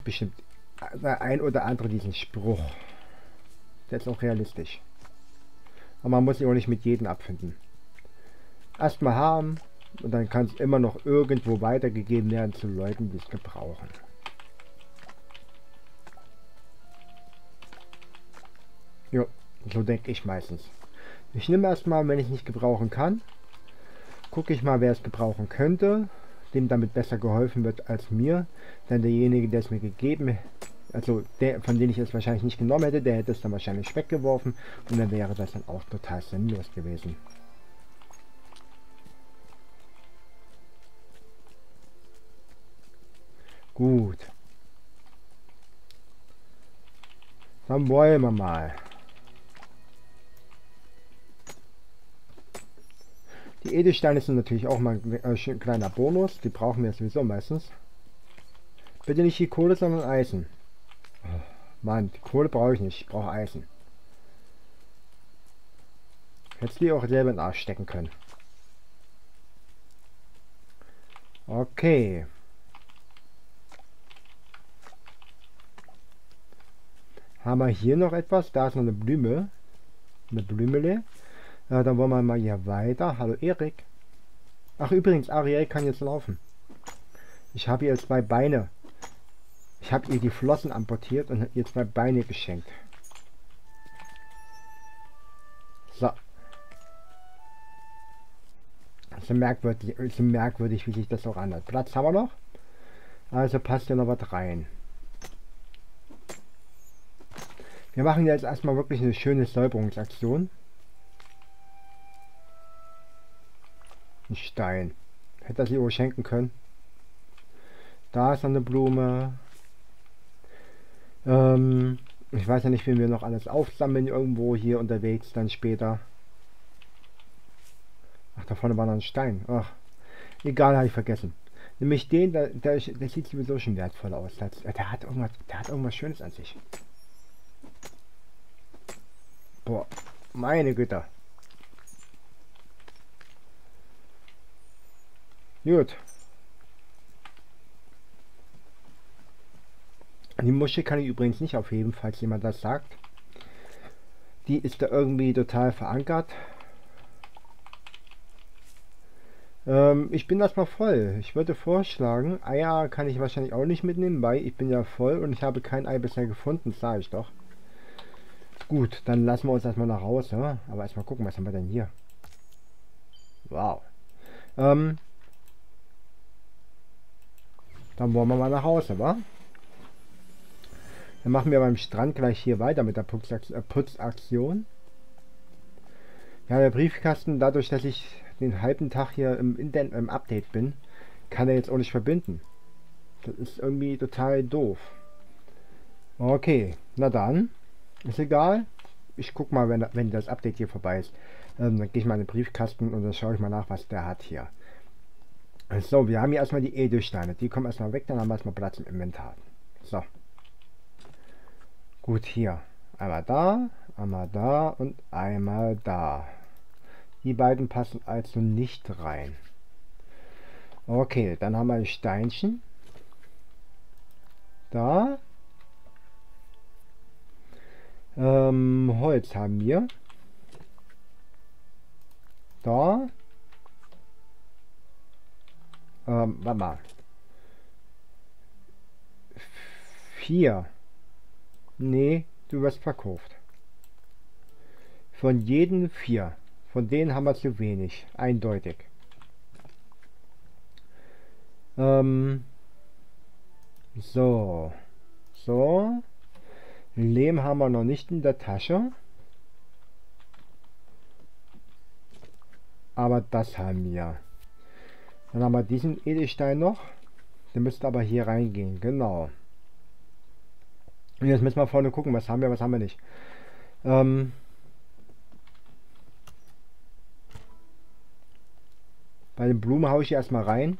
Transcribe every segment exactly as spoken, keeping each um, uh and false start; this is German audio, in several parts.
bestimmt der ein oder andere diesen Spruch. Der ist auch realistisch. Aber man muss sich auch nicht mit jedem abfinden. Erstmal haben und dann kann es immer noch irgendwo weitergegeben werden zu Leuten, die es gebrauchen. Jo, so denke ich meistens. Ich nehme erstmal, wenn ich nicht gebrauchen kann, gucke ich mal, wer es gebrauchen könnte, dem damit besser geholfen wird als mir. Denn derjenige, der es mir gegeben, also der, von dem ich es wahrscheinlich nicht genommen hätte, der hätte es dann wahrscheinlich weggeworfen und dann wäre das dann auch total sinnlos gewesen. Gut. Dann wollen wir mal. Die Edelsteine sind natürlich auch mal ein kleiner Bonus. Die brauchen wir sowieso meistens. Bitte nicht die Kohle, sondern Eisen. Oh, Mann, die Kohle brauche ich nicht. Ich brauche Eisen. Hättest du die auch selber in den Arsch stecken können. Okay. Haben wir hier noch etwas? Da ist noch eine Blume. Eine Blümele. Ja, dann wollen wir mal hier weiter. Hallo Erik. Ach übrigens, Ariel kann jetzt laufen. Ich habe ihr zwei Beine. Ich habe ihr die Flossen amputiert und ihr zwei Beine geschenkt. So. So merkwürdig, so merkwürdig, wie sich das auch anhört. Platz haben wir noch. Also passt ja noch was rein. Wir machen jetzt erstmal wirklich eine schöne Säuberungsaktion. Ein Stein. Hätte er sie auch schenken können. Da ist noch eine Blume. Ähm, ich weiß ja nicht, wie wir noch alles aufsammeln irgendwo hier unterwegs dann später. Ach, da vorne war noch ein Stein. Ach, egal, habe ich vergessen. Nämlich den, der, der, der sieht sowieso schon wertvoll aus. Der, der hat irgendwas, der hat irgendwas Schönes an sich. Boah, meine Güte. Gut. Die Muschel kann ich übrigens nicht aufheben, falls jemand das sagt. Die ist da irgendwie total verankert. Ähm, ich bin erstmal voll. Ich würde vorschlagen, Eier kann ich wahrscheinlich auch nicht mitnehmen, weil ich bin ja voll und ich habe kein Ei bisher gefunden, das sage ich doch. Gut, dann lassen wir uns erstmal nach Hause. Aber erstmal gucken, was haben wir denn hier? Wow. Ähm, dann wollen wir mal nach Hause, wa? Dann machen wir beim Strand gleich hier weiter mit der Putzaktion. Ja, der Briefkasten, dadurch, dass ich den halben Tag hier im, Internet, im Update bin, kann er jetzt auch nicht verbinden. Das ist irgendwie total doof. Okay, na dann. Ist egal. Ich guck mal, wenn, wenn das Update hier vorbei ist. Ähm, dann gehe ich mal in den Briefkasten und dann schaue ich mal nach, was der hat hier. So, wir haben hier erstmal die Edelsteine. Die kommen erstmal weg, dann haben wir erstmal Platz im Inventar. So. Gut, hier. Einmal da, einmal da und einmal da. Die beiden passen also nicht rein. Okay, dann haben wir ein Steinchen. Da. Ähm, Holz haben wir. Da. Ähm, warte mal. Vier. Nee, du wirst verkauft. Von jedem vier. Von denen haben wir zu wenig. Eindeutig. Ähm. So. So. Lehm haben wir noch nicht in der Tasche. Aber das haben wir. Dann haben wir diesen Edelstein noch. Der müsste aber hier reingehen. Genau. Und jetzt müssen wir vorne gucken, was haben wir, was haben wir nicht. Ähm. Bei den Blumen haue ich erstmal rein.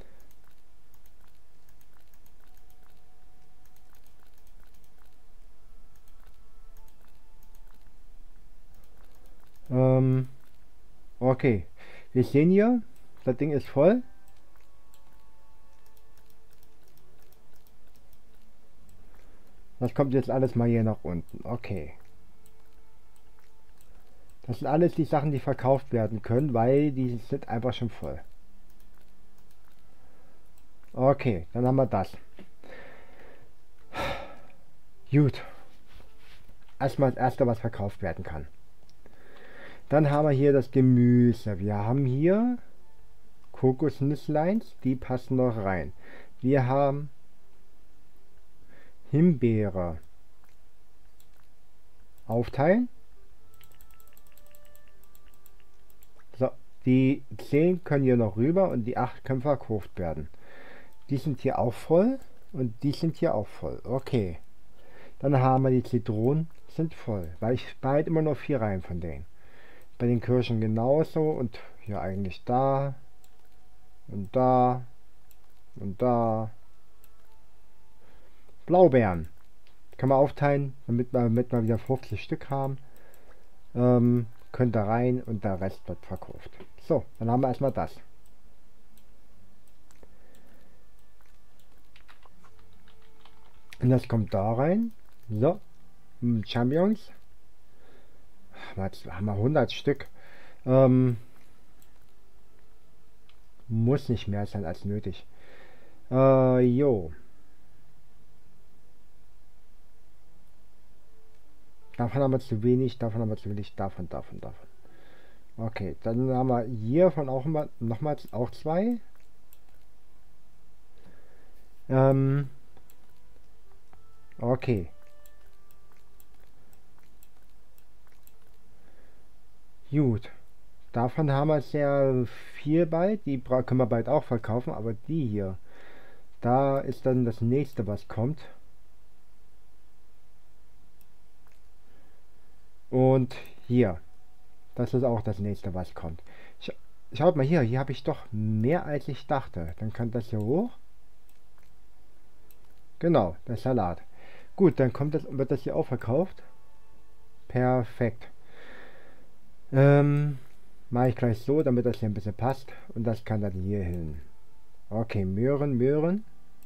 Ähm, okay. Wir sehen hier, das Ding ist voll. Das kommt jetzt alles mal hier nach unten. Okay. Das sind alles die Sachen, die verkauft werden können, weil die sind einfach schon voll. Okay, dann haben wir das. Gut. Erstmal das erste, was verkauft werden kann. Dann haben wir hier das Gemüse. Wir haben hier Kokosnüssleins, die passen noch rein. Wir haben Himbeere. Aufteilen. So, die zehn können hier noch rüber und die acht können verkauft werden. Die sind hier auch voll und die sind hier auch voll. Okay. Dann haben wir die Zitronen, sind voll, weil ich behalte immer noch vier Reihen von denen. Bei den Kirschen genauso und hier eigentlich da und da und da. Blaubeeren kann man aufteilen, damit wir, damit wir wieder fünfzig Stück haben. Ähm, könnt da rein und der Rest wird verkauft. So, dann haben wir erstmal das. Und das kommt da rein. So, Champignons. Jetzt haben wir hundert Stück. Ähm, muss nicht mehr sein als nötig. Äh, jo. Davon haben wir zu wenig, davon haben wir zu wenig, davon, davon, davon. Okay, dann haben wir hiervon auch immer nochmals auch zwei. Ähm, okay. Gut. Davon haben wir sehr viel bald. Die können wir bald auch verkaufen, aber die hier, da ist dann das nächste, was kommt. Und hier, das ist auch das nächste, was kommt. Sch Schaut mal hier, hier habe ich doch mehr als ich dachte. Dann kann das hier hoch. Genau, der Salat. Gut, dann kommt das, wird das hier auch verkauft. Perfekt. Ähm, mache ich gleich so, damit das hier ein bisschen passt. Und das kann dann hier hin. Okay, Möhren, Möhren.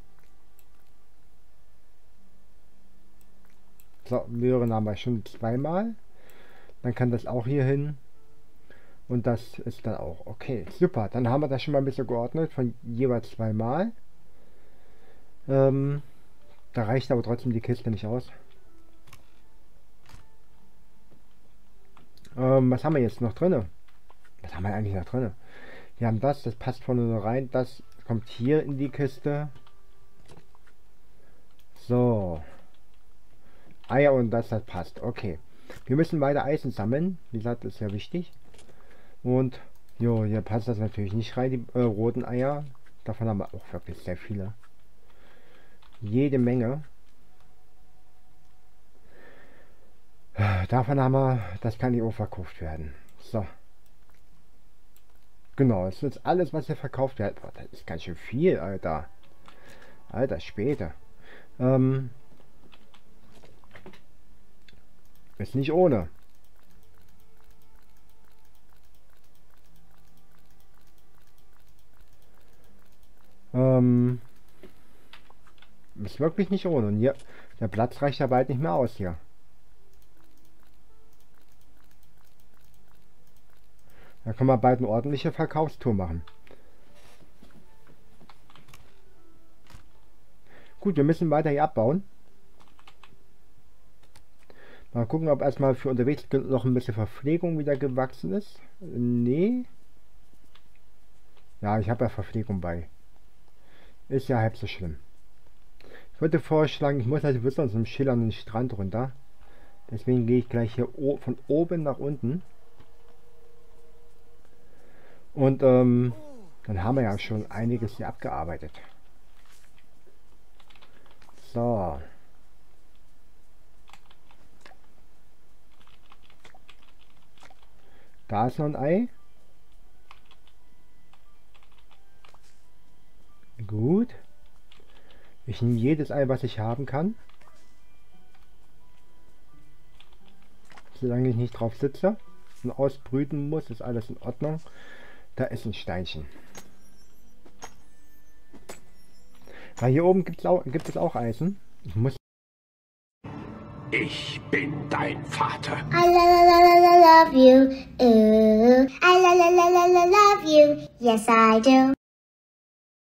So, Möhren haben wir schon zweimal. Dann kann das auch hier hin. Und das ist dann auch okay. Super, dann haben wir das schon mal ein bisschen geordnet von jeweils zweimal. Ähm, da reicht aber trotzdem die Kiste nicht aus. Ähm, was haben wir jetzt noch drin? Was haben wir eigentlich noch drin? Wir haben das, das passt vorne nur rein. Das kommt hier in die Kiste. So. Eier und das, das passt. Okay. Wir müssen weiter Eisen sammeln. Wie gesagt, das ist ja wichtig. Und jo, hier passt das natürlich nicht rein, die äh, roten Eier. Davon haben wir auch wirklich sehr viele. Jede Menge. Davon haben wir, das kann nicht auch verkauft werden. So. Genau, das ist alles, was hier verkauft wird. Boah, das ist ganz schön viel, Alter. Alter, später. Ähm, ist nicht ohne. Ähm, ist wirklich nicht ohne. Und hier, der Platz reicht ja bald nicht mehr aus hier. Da können wir bald eine ordentliche Verkaufstour machen. Gut, wir müssen weiter hier abbauen. Mal gucken, ob erstmal für unterwegs noch ein bisschen Verpflegung wieder gewachsen ist. Nee. Ja, ich habe ja Verpflegung bei. Ist ja halb so schlimm. Ich würde vorschlagen, ich muss halt bis zu einem schillernden Strand runter. Deswegen gehe ich gleich hier von oben nach unten. Und ähm, dann haben wir ja schon einiges hier abgearbeitet. So. Da ist noch ein Ei. Gut. Ich nehme jedes Ei, was ich haben kann. Solange ich nicht drauf sitze und ausbrüten muss, ist alles in Ordnung. Da ist ein Steinchen. Weil hier oben gibt's auch, gibt es auch Eisen. Ich muss Ich bin dein Vater. I la la la la la love you. Ooh. I la la la la la love you. Yes, I do.